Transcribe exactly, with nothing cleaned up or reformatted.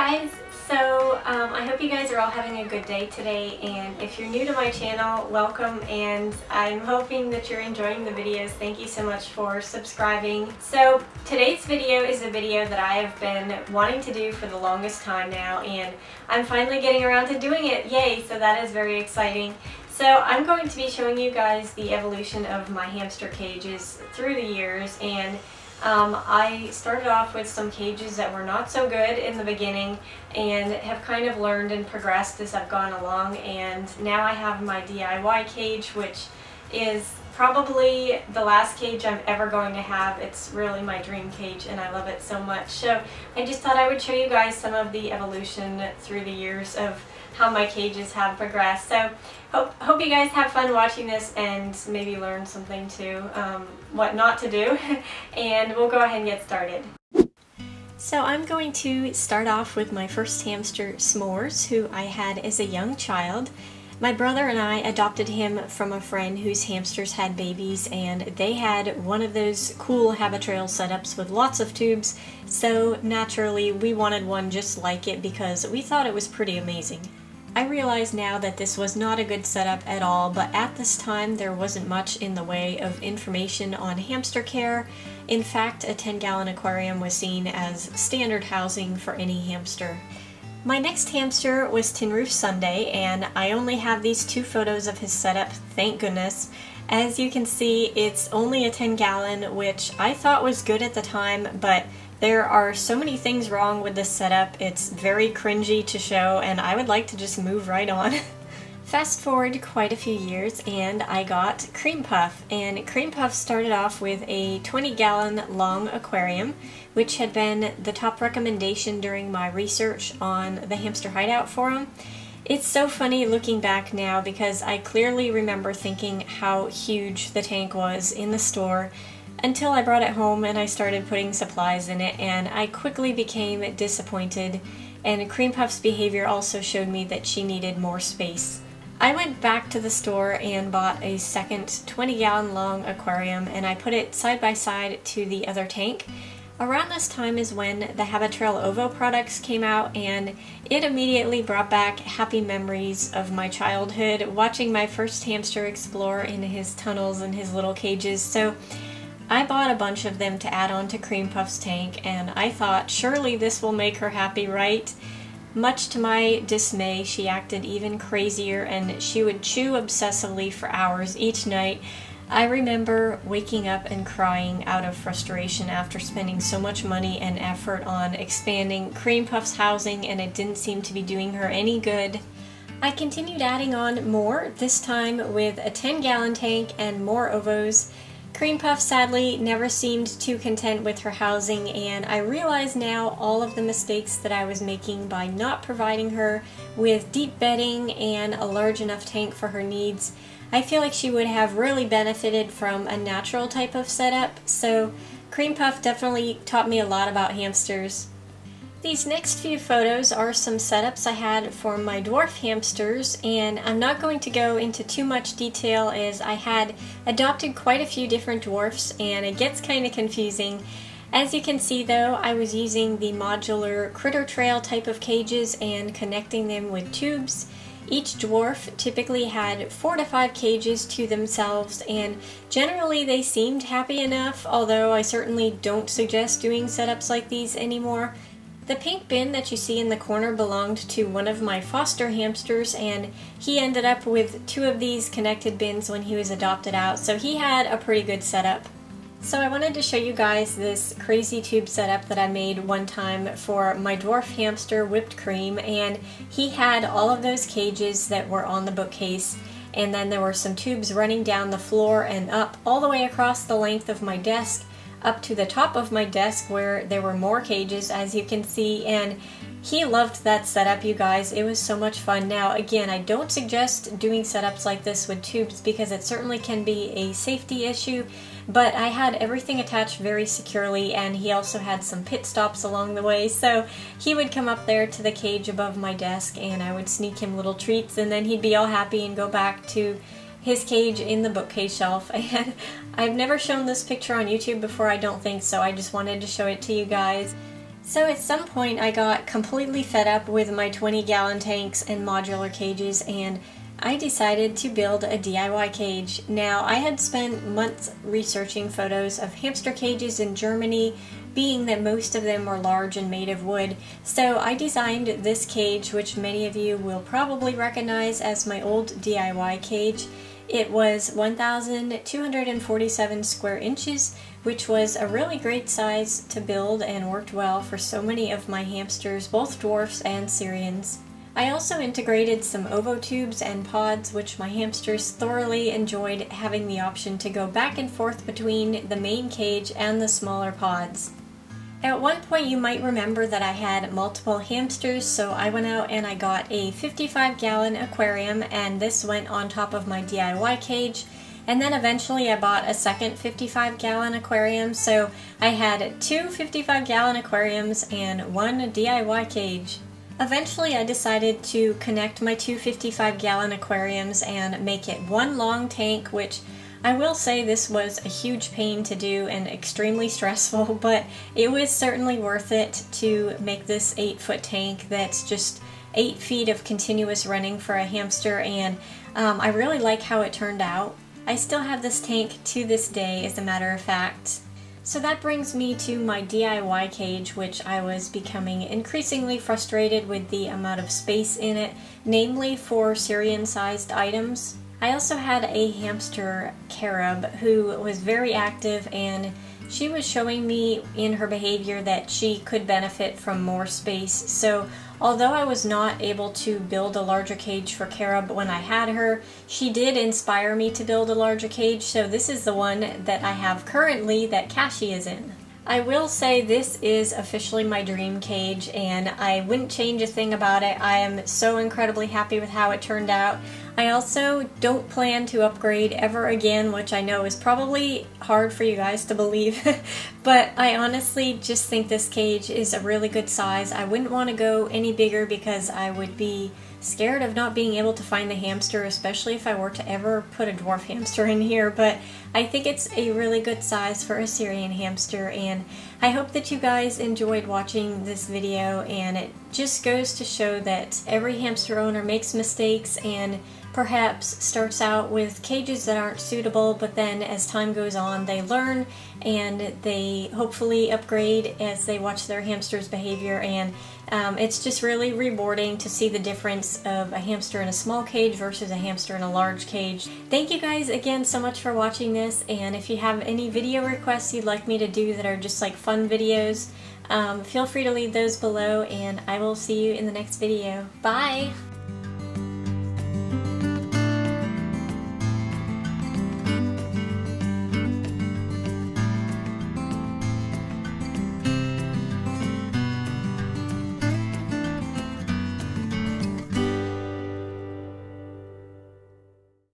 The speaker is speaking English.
guys, so um, I hope you guys are all having a good day today, and if you're new to my channel, welcome, and I'm hoping that you're enjoying the videos. Thank you so much for subscribing. So today's video is a video that I have been wanting to do for the longest time now, and I'm finally getting around to doing it. Yay! So that is very exciting. So I'm going to be showing you guys the evolution of my hamster cages through the years, and Um, I started off with some cages that were not so good in the beginning and have kind of learned and progressed as I've gone along, and now I have my D I Y cage, which is probably the last cage I'm ever going to have. It's really my dream cage and I love it so much. So I just thought I would show you guys some of the evolution through the years of how my cages have progressed. So hope, hope you guys have fun watching this and maybe learn something too, um, what not to do, and we'll go ahead and get started. So I'm going to start off with my first hamster, S'mores, who I had as a young child. My brother and I adopted him from a friend whose hamsters had babies, and they had one of those cool Habitrail setups with lots of tubes, so naturally we wanted one just like it because we thought it was pretty amazing. I realize now that this was not a good setup at all, but at this time there wasn't much in the way of information on hamster care. In fact, a ten gallon aquarium was seen as standard housing for any hamster. My next hamster was Tin Roof Sunday, and I only have these two photos of his setup, thank goodness. As you can see, it's only a ten gallon, which I thought was good at the time, but there are so many things wrong with this setup. It's very cringy to show, and I would like to just move right on. Fast forward quite a few years and I got Cream Puff, and Cream Puff started off with a twenty gallon long aquarium, which had been the top recommendation during my research on the Hamster Hideout forum. It's so funny looking back now because I clearly remember thinking how huge the tank was in the store until I brought it home and I started putting supplies in it, and I quickly became disappointed, and Cream Puff's behavior also showed me that she needed more space. I went back to the store and bought a second twenty gallon long aquarium, and I put it side by side to the other tank. Around this time is when the Habitrail Ovo products came out, and it immediately brought back happy memories of my childhood, watching my first hamster explore in his tunnels and his little cages. So I bought a bunch of them to add on to Cream Puff's tank, and I thought surely this will make her happy, right? Much to my dismay, she acted even crazier, and she would chew obsessively for hours each night. I remember waking up and crying out of frustration after spending so much money and effort on expanding Cream Puff's housing, and it didn't seem to be doing her any good. I continued adding on more, this time with a ten gallon tank and more ovos. Cream Puff sadly never seemed too content with her housing, and I realize now all of the mistakes that I was making by not providing her with deep bedding and a large enough tank for her needs. I feel like she would have really benefited from a natural type of setup, so Cream Puff definitely taught me a lot about hamsters. These next few photos are some setups I had for my dwarf hamsters, and I'm not going to go into too much detail as I had adopted quite a few different dwarfs and it gets kind of confusing. As you can see though, I was using the modular critter trail type of cages and connecting them with tubes. Each dwarf typically had four to five cages to themselves, and generally they seemed happy enough, although I certainly don't suggest doing setups like these anymore. The pink bin that you see in the corner belonged to one of my foster hamsters, and he ended up with two of these connected bins when he was adopted out, so he had a pretty good setup. So I wanted to show you guys this crazy tube setup that I made one time for my dwarf hamster, Whipped Cream, and he had all of those cages that were on the bookcase, and then there were some tubes running down the floor and up all the way across the length of my desk, up to the top of my desk where there were more cages, as you can see, and he loved that setup, you guys. It was so much fun. Now again, I don't suggest doing setups like this with tubes because it certainly can be a safety issue, but I had everything attached very securely, and he also had some pit stops along the way, so he would come up there to the cage above my desk and I would sneak him little treats, and then he'd be all happy and go back to his cage in the bookcase shelf. And I've never shown this picture on YouTube before, I don't think, so I just wanted to show it to you guys. So at some point I got completely fed up with my twenty gallon tanks and modular cages, and I decided to build a D I Y cage. Now, I had spent months researching photos of hamster cages in Germany, being that most of them were large and made of wood. So I designed this cage, which many of you will probably recognize as my old D I Y cage. It was one thousand two hundred forty-seven square inches, which was a really great size to build and worked well for so many of my hamsters, both dwarfs and Syrians. I also integrated some ovotubes and pods, which my hamsters thoroughly enjoyed having the option to go back and forth between the main cage and the smaller pods. At one point you might remember that I had multiple hamsters, so I went out and I got a fifty-five gallon aquarium, and this went on top of my D I Y cage. And then eventually I bought a second fifty-five gallon aquarium, so I had two fifty-five gallon aquariums and one D I Y cage. Eventually I decided to connect my two fifty-five gallon aquariums and make it one long tank, which I will say this was a huge pain to do and extremely stressful, but it was certainly worth it to make this eight foot tank that's just eight feet of continuous running for a hamster, and um, I really like how it turned out. I still have this tank to this day, as a matter of fact. So that brings me to my D I Y cage, which I was becoming increasingly frustrated with the amount of space in it, namely for Syrian-sized items. I also had a hamster Carib who was very active, and she was showing me in her behavior that she could benefit from more space. So although I was not able to build a larger cage for Carib when I had her, she did inspire me to build a larger cage, so this is the one that I have currently that Cassie is in. I will say this is officially my dream cage, and I wouldn't change a thing about it. I am so incredibly happy with how it turned out. I also don't plan to upgrade ever again, which I know is probably hard for you guys to believe, but I honestly just think this cage is a really good size. I wouldn't want to go any bigger because I would be scared of not being able to find the hamster, especially if I were to ever put a dwarf hamster in here, but I think it's a really good size for a Syrian hamster, and I hope that you guys enjoyed watching this video, and it just goes to show that every hamster owner makes mistakes and perhaps starts out with cages that aren't suitable, but then as time goes on they learn and they hopefully upgrade as they watch their hamster's behavior, and um, it's just really rewarding to see the difference of a hamster in a small cage versus a hamster in a large cage. Thank you guys again so much for watching this, and if you have any video requests you'd like me to do that are just like fun videos, um, feel free to leave those below, and I will see you in the next video. Bye!